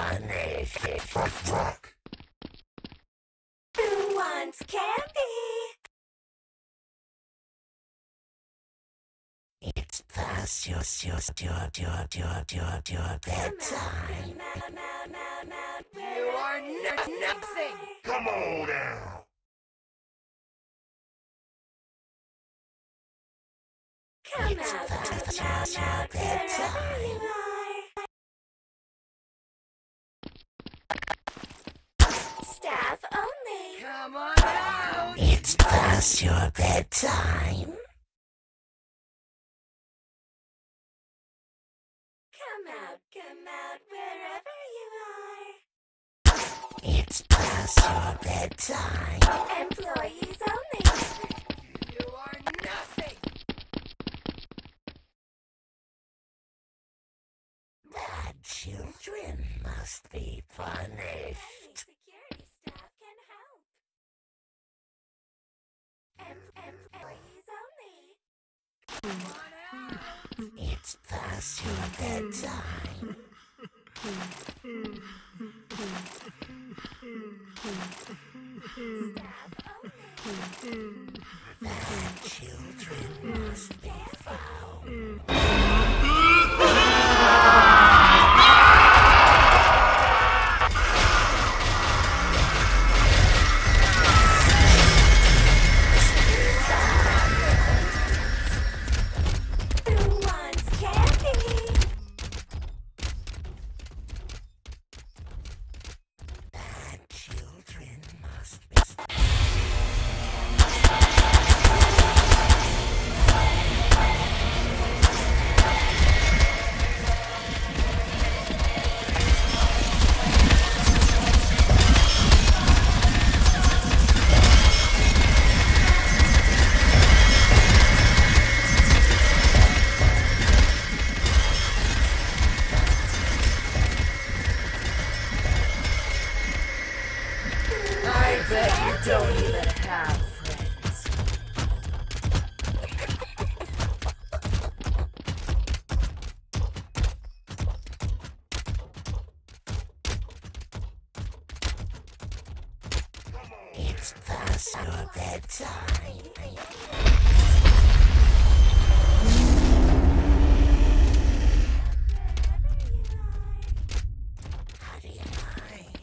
punished. Rock. Who wants candy? It's past your bedtime. You are nothing. Come on now. Come out, wherever you are. Staff only. Come on out! It's past your bedtime. Come out, wherever you are. It's past your bedtime. Employees only. You are nothing! Bad children must be punished. Only security staff can help. Employees only. Come on out! It's past your bedtime. Staff only. Bad children must be found. Who wants candy? Bad children must be I bet you don't even have friends. It's past your bedtime. How do you hide?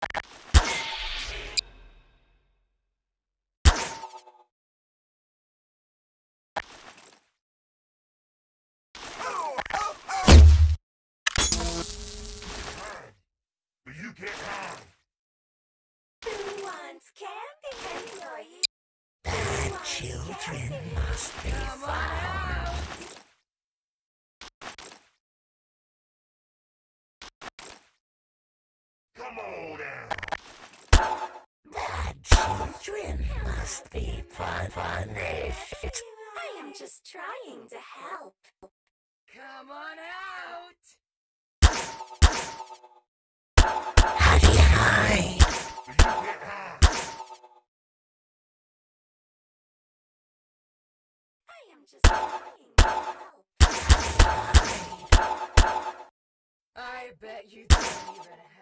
You get high. Who wants candy? Enjoy it. Bad children must be found. Come on down. Bad children must be punished. I am just trying to help. Come on out! How do you hide? You get high. I am just trying to help. I bet you don't even